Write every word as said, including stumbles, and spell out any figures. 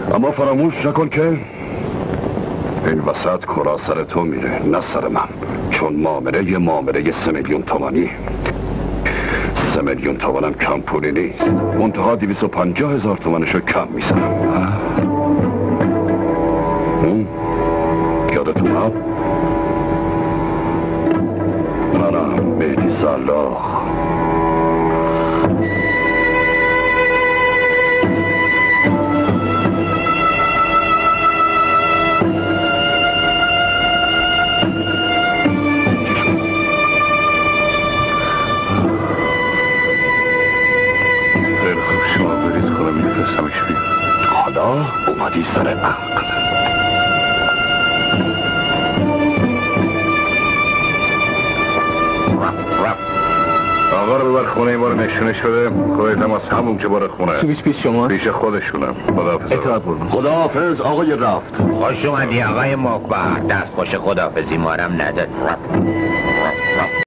اما فراموش نکن که این وسط کرا سر تو میره نه سر من، چون معامله یه معامله سه میلیون تومانی. سه میلیون تومنم کم پولی نیست، منتها دویست و پنجاه هزار تومنشو کم میزنم. یادت اومد؟ منم مهدی سلاخ. حالا اومدی سر عقل. آقا رو ببر خونه این بار نشونش بده. خودت هم از همون که بار خونه پیش پیش شما پیش خودشونم. خداحافظ. اطاعت قربان. خداحافظ آقای رفت. خوش اومدی آقای مکبر. دست خوش خداحافظی مارم نداد.